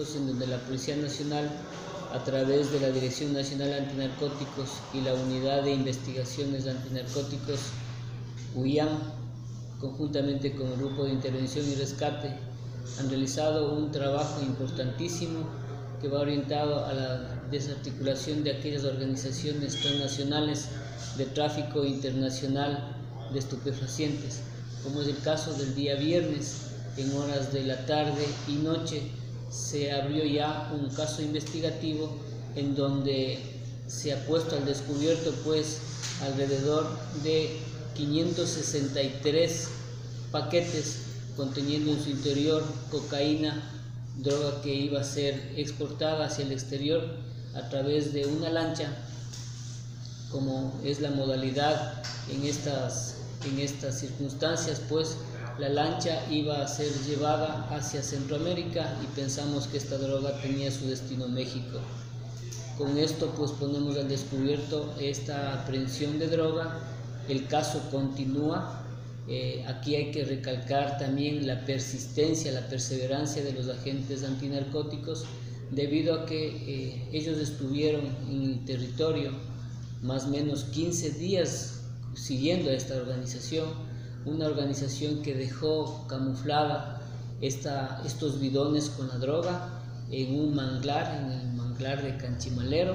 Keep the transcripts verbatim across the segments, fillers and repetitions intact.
Narcóticos, en donde la Policía Nacional, a través de la Dirección Nacional Antinarcóticos y la Unidad de Investigaciones Antinarcóticos, U I A M, conjuntamente con el Grupo de Intervención y Rescate, han realizado un trabajo importantísimo que va orientado a la desarticulación de aquellas organizaciones transnacionales de tráfico internacional de estupefacientes, como es el caso del día viernes. En horas de la tarde y noche se abrió ya un caso investigativo en donde se ha puesto al descubierto pues alrededor de quinientos sesenta y tres paquetes conteniendo en su interior cocaína, droga que iba a ser exportada hacia el exterior a través de una lancha, como es la modalidad en estas, en estas circunstancias, pues la lancha iba a ser llevada hacia Centroamérica y pensamos que esta droga tenía su destino México. Con esto pues ponemos al descubierto esta aprehensión de droga. El caso continúa. Eh, aquí hay que recalcar también la persistencia, la perseverancia de los agentes antinarcóticos, debido a que eh, ellos estuvieron en el territorio más o menos quince días siguiendo a esta organización, una organización que dejó camuflada esta, estos bidones con la droga en un manglar, en el manglar de Canchimalero,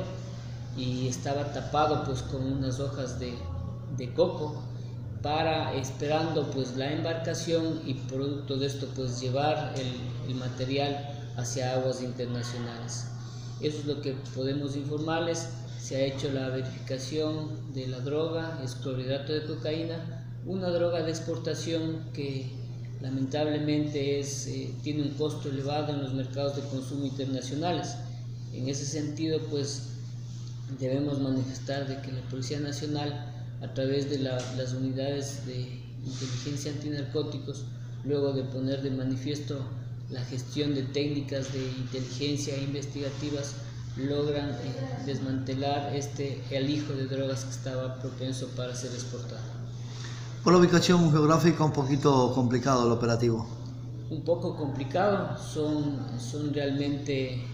y estaba tapado pues con unas hojas de, de coco, para esperando pues la embarcación y producto de esto pues llevar el, el material hacia aguas internacionales. Eso es lo que podemos informarles. Se ha hecho la verificación de la droga, es clorhidrato de cocaína, una droga de exportación que lamentablemente es, eh, tiene un costo elevado en los mercados de consumo internacionales. En ese sentido pues debemos manifestar de que la Policía Nacional, a través de la, las unidades de inteligencia antinarcóticos, luego de poner de manifiesto la gestión de técnicas de inteligencia investigativas, logran eh, desmantelar este alijo de drogas que estaba propenso para ser exportado. Por la ubicación geográfica un poquito complicado el operativo. Un poco complicado, son, son realmente eh,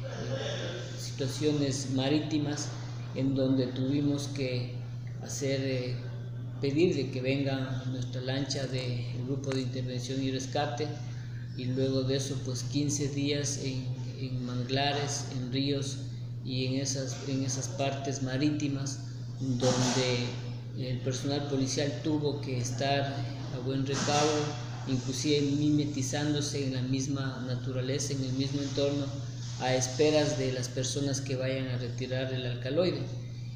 situaciones marítimas en donde tuvimos que hacer, eh, pedir de que venga nuestra lancha del Grupo de Intervención y Rescate, y luego de eso pues quince días en, en manglares, en ríos y en esas, en esas partes marítimas donde el personal policial tuvo que estar a buen recaudo, inclusive mimetizándose en la misma naturaleza, en el mismo entorno, a esperas de las personas que vayan a retirar el alcaloide.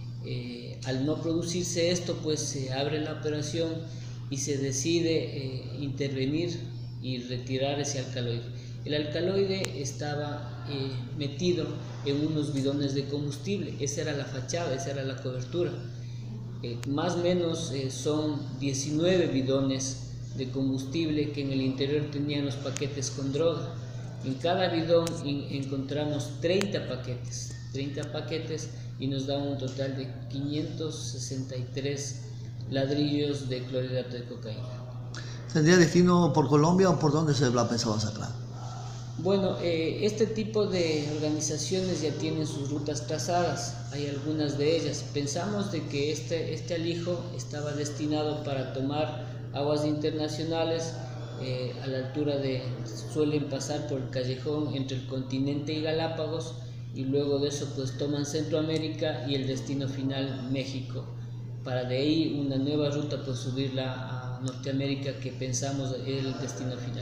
Eh, al no producirse esto, pues se abre la operación y se decide eh, intervenir y retirar ese alcaloide. El alcaloide estaba eh, metido en unos bidones de combustible, esa era la fachada, esa era la cobertura. Eh, más o menos eh, son diecinueve bidones de combustible que en el interior tenían los paquetes con droga. En cada bidón encontramos treinta paquetes, treinta paquetes y nos da un total de quinientos sesenta y tres ladrillos de clorhidrato de cocaína. ¿Tendría destino por Colombia o por dónde se la pensaba sacar? Bueno, eh, este tipo de organizaciones ya tienen sus rutas trazadas, hay algunas de ellas. Pensamos de que este, este alijo estaba destinado para tomar aguas internacionales, eh, a la altura de, suelen pasar por el callejón entre el continente y Galápagos, y luego de eso pues toman Centroamérica y el destino final México, para de ahí una nueva ruta pues subirla a Norteamérica, que pensamos es el destino final.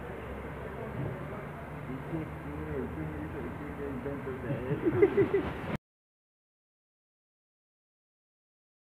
¿Y qué, qué, qué me dice que qué invento de él?